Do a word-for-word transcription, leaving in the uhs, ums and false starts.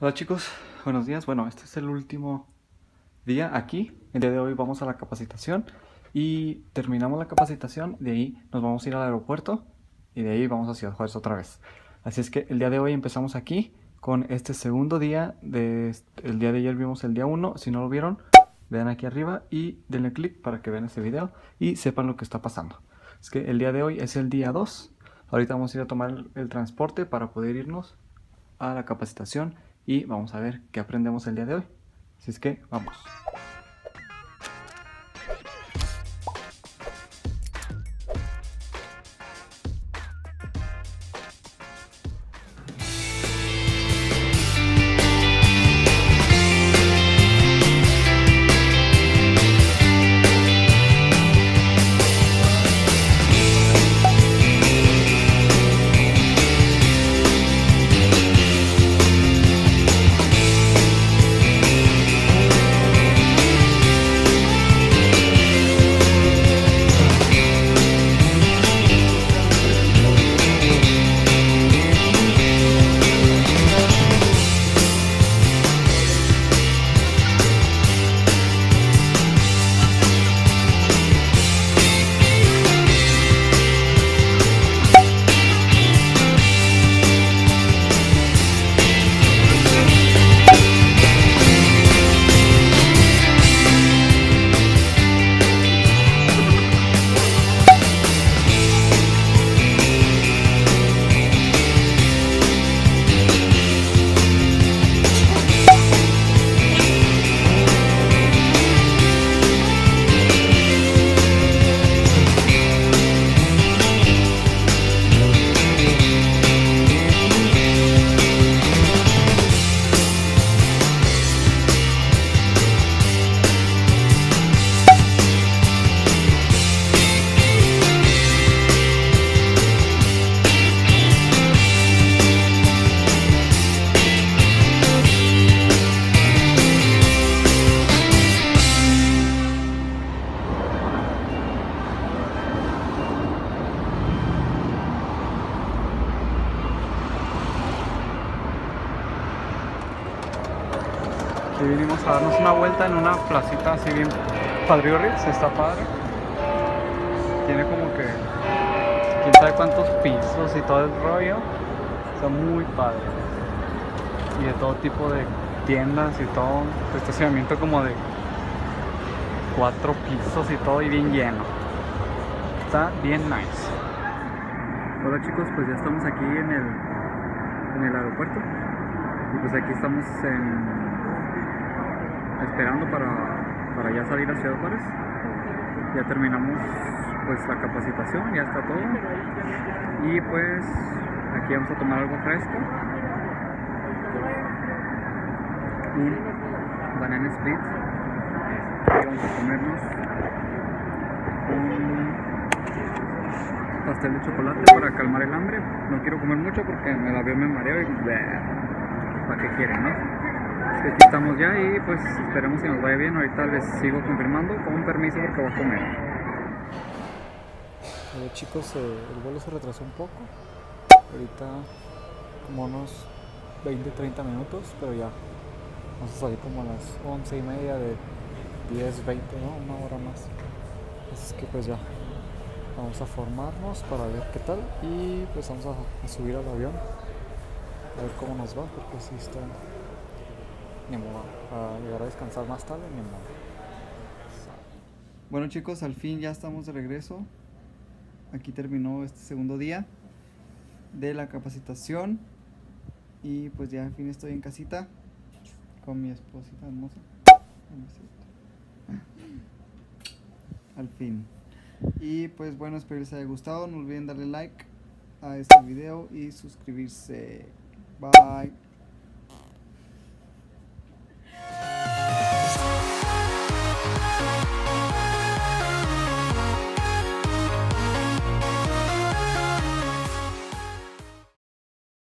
Hola chicos, buenos días. Bueno, este es el último día aquí. El día de hoy vamos a la capacitación y terminamos la capacitación. De ahí nos vamos a ir al aeropuerto y de ahí vamos a Ciudad Juárez otra vez. Así es que el día de hoy empezamos aquí con este segundo día. De, el día de ayer vimos el día uno. Si no lo vieron, vean aquí arriba y denle clic para que vean este video y sepan lo que está pasando. Es que el día de hoy es el día dos. Ahorita vamos a ir a tomar el, el transporte para poder irnos a la capacitación y vamos a ver qué aprendemos el día de hoy. Así es que vamos. Aquí vinimos a darnos una vuelta en una placita así bien padriorris, está padre. Tiene como que quién sabe cuántos pisos y todo el rollo. Está muy padre. Y de todo tipo de tiendas y todo. Estacionamiento como de cuatro pisos y todo y bien lleno. Está bien nice. Hola chicos, pues ya estamos aquí en el, en el aeropuerto. Y pues aquí estamos en esperando para, para ya salir a Ciudad Juárez. Ya terminamos pues la capacitación, ya está todo. Y pues aquí vamos a tomar algo fresco. Un banana split. Y vamos a comernos un pastel de chocolate para calmar el hambre. No quiero comer mucho porque en el avión me mareo y bleh, ¿para qué quieren, no? Aquí estamos ya y pues esperemos que nos vaya bien. Ahorita les sigo confirmando con un permiso porque voy a comer. Hola chicos, eh, el vuelo se retrasó un poco. Ahorita como unos veinte a treinta minutos, pero ya vamos a salir como a las once y media de diez, veinte, ¿no? Una hora más. Así que pues ya vamos a formarnos para ver qué tal y pues vamos a, a subir al avión a ver cómo nos va, porque si está ni modo, a llegar a descansar más tarde, ni modo. Bueno chicos, al fin ya estamos de regreso. Aquí terminó este segundo día de la capacitación y pues ya al fin estoy en casita con mi esposita hermosa. Al fin. Y pues bueno, espero les haya gustado. No olviden darle like a este video y suscribirse. Bye.